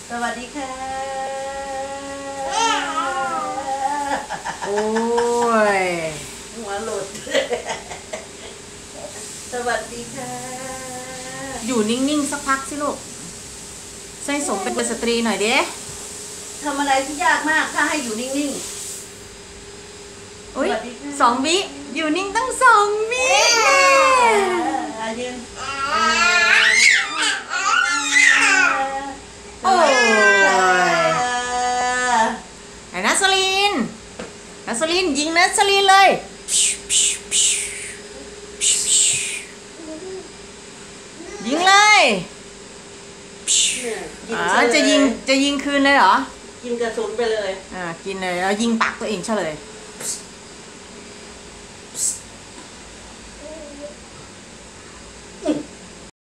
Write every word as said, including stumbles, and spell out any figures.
สวัสดีค่ะโอ้ยหัวหลุดสวัสดีค่ะอยู่นิ่งๆสักพักสิลูกใส่สมเป็นสตรีหน่อยเด้ทำอะไรที่ยากมากถ้าให้อยู่นิ่งๆอุ้ยสองวิอยู่นิ่งตั้งสองวิอายืนโอ้ยไอ้นัสลินนัสลินยิงนัสลินเลยยิงเลยอ๋อจะยิงจะยิงคืนเลยเหรอกินกระสุนไปเลยอ่ากินเลยแล้วยิงปากตัวเองเฉลย